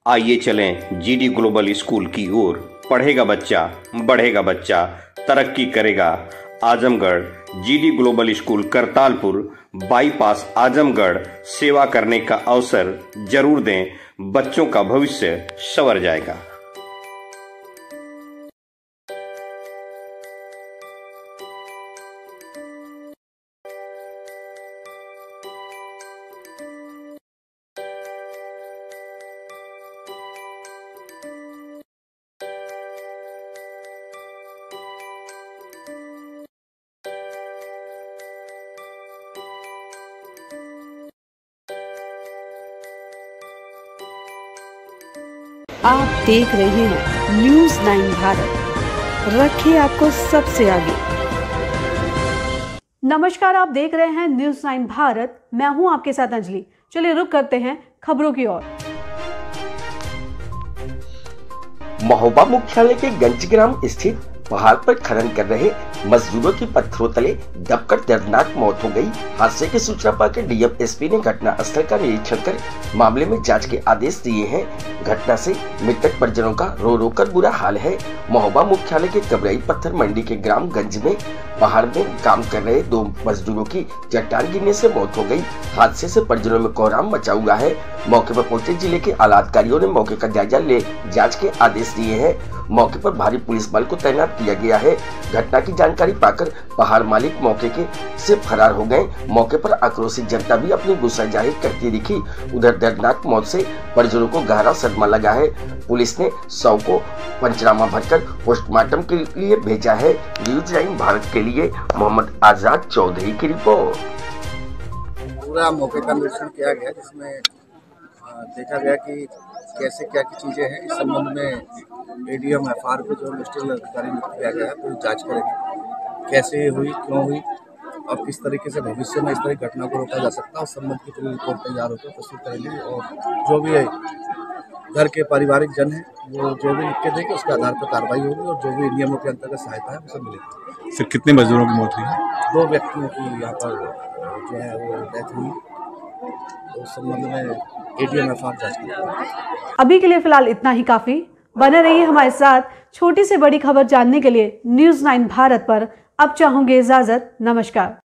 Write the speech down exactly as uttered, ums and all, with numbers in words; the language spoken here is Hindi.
आइए चलें जीडी ग्लोबल स्कूल की ओर। पढ़ेगा बच्चा, बढ़ेगा बच्चा, तरक्की करेगा Azamgarh. GD global school Kartalpur bypass Azamgarh. सेवा करने का अवसर जरूर दें, बच्चों का भविष्य संवर जाएगा। आप देख रहे हैं न्यूज़ नाइन भारत, रखिए आपको सबसे आगे। नमस्कार, आप देख रहे हैं न्यूज़ नाइन भारत। मैं हूं आपके साथ अंजलि। चलिए रुक करते हैं खबरों की ओर। महोबा मुख्यालय के गंजग्राम स्थित पहाड़ पर खनन कर रहे मजदूरों की पत्थरों तले दबकर दर्दनाक मौत हो गई। हादसे की सूचना पाकर डीएम एसपी ने घटना स्थल का निरीक्षण कर मामले में जांच के आदेश दिए हैं। घटना से मृतक परिजनों का रो रो कर बुरा हाल है। महोबा मुख्यालय के कबराई पत्थर मंडी के ग्राम गंज में पहाड़ में काम कर रहे दो मजदूरों की चट्टान गिरने से मौत हो गई। हादसे से परिजनों में कोहराम मचा हुआ है। मौके पर पहुंचे जिले के आला अधिकारियों ने मौके का जायजा ले जांच के आदेश दिए हैं। मौके पर भारी पुलिस बल को तैनात किया गया है। घटना की जानकारी पाकर पहाड़ मालिक मौके के से फरार हो गए। मौके पर आक्रोशित जनता भी अपनी गुस्सा जाहिर करती दिखी। उधर दर्दनाक मौत से परिजनों को गहरा सदमा लगा है। पुलिस ने शव को पंचनामा भरकर पोस्टमार्टम के लिए भेजा है। न्यूज़ नाइन भारत के लिए मोहम्मद आजाद चौधरी की रिपोर्ट। पूरा मौके का निरीक्षण किया गया, जिसमें देखा गया कि कैसे क्या की चीजें हैं। इस संबंध में एडीएम एफआर को जो इंडस्ट्रियल अधिकारी नियुक्त किया गया है, पूरी जांच करेंगे कैसे हुई, क्यों हुई और किस तरीके से भविष्य में इस तरह की घटना को रोका जा सकता है। उस संबंध की पूरी रिपोर्ट तैयार होकर प्रस्तुत करेंगे और जो भी है घर के पारिवारिक जन है वो जो भी लिख के देंगे उसके आधार पर कार्रवाई होगी और जो भी नियमों के अंतर्गत सहायता है उसे मिलेगी। सर, कितने मजदूरों की मौत हुई है? दो व्यक्तियों की यहाँ पर जो है वो डेथ हुई। तो उस संबंध में एडीएम एफआर जांच की। अभी के लिए फिलहाल इतना ही काफी। बने रहिए हमारे साथ। छोटी से बड़ी खबर जानने के लिए न्यूज़ नाइन भारत पर अब चाहूंगी इजाजत। नमस्कार।